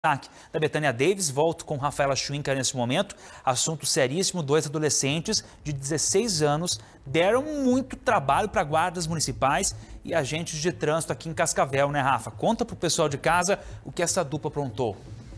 Da Betânia Davis, volto com Rafaela Schwinker nesse momento. Assunto seríssimo, 2 adolescentes de 16 anos deram muito trabalho para guardas municipais e agentes de trânsito aqui em Cascavel, né, Rafa? Conta pro pessoal de casa o que essa dupla aprontou.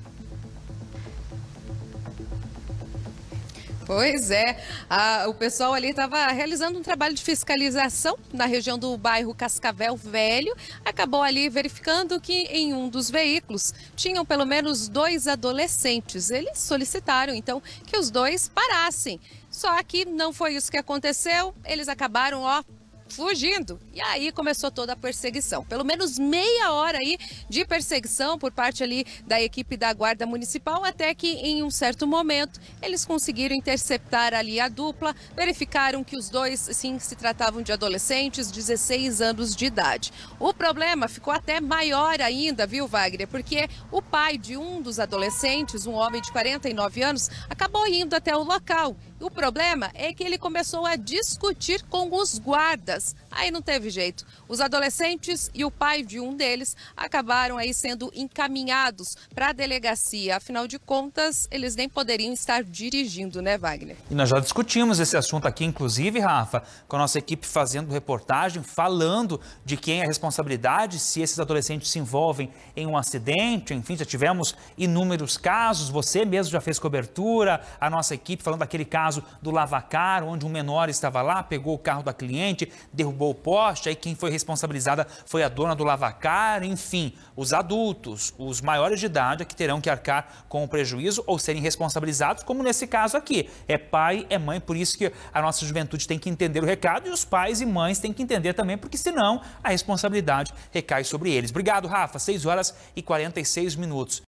Pois é, o pessoal ali estava realizando um trabalho de fiscalização na região do bairro Cascavel Velho. Acabou ali verificando que em um dos veículos tinham pelo menos 2 adolescentes. Eles solicitaram então que os 2 parassem. Só que não foi isso que aconteceu, eles acabaram, fugindo. E aí começou toda a perseguição. Pelo menos meia hora aí de perseguição por parte ali da equipe da Guarda Municipal, até que em um certo momento eles conseguiram interceptar ali a dupla, verificaram que os 2, sim, se tratavam de adolescentes, 16 anos de idade. O problema ficou até maior ainda, viu, Wagner? Porque o pai de um dos adolescentes, um homem de 49 anos, acabou indo até o local. O problema é que ele começou a discutir com os guardas. Aí não teve jeito. Os adolescentes e o pai de um deles acabaram aí sendo encaminhados para a delegacia. Afinal de contas, eles nem poderiam estar dirigindo, né, Wagner? E nós já discutimos esse assunto aqui, inclusive, Rafa, com a nossa equipe fazendo reportagem, falando de quem é a responsabilidade, se esses adolescentes se envolvem em um acidente, enfim, já tivemos inúmeros casos, você mesmo já fez cobertura, a nossa equipe falando daquele caso do Lavacar, onde um menor estava lá, pegou o carro da cliente, derrubou o poste, aí quem foi responsabilizada foi a dona do Lavacar, enfim, os adultos, os maiores de idade é que terão que arcar com o prejuízo ou serem responsabilizados, como nesse caso aqui. É pai, é mãe, por isso que a nossa juventude tem que entender o recado e os pais e mães têm que entender também, porque senão a responsabilidade recai sobre eles. Obrigado, Rafa. 6 horas e 46 minutos.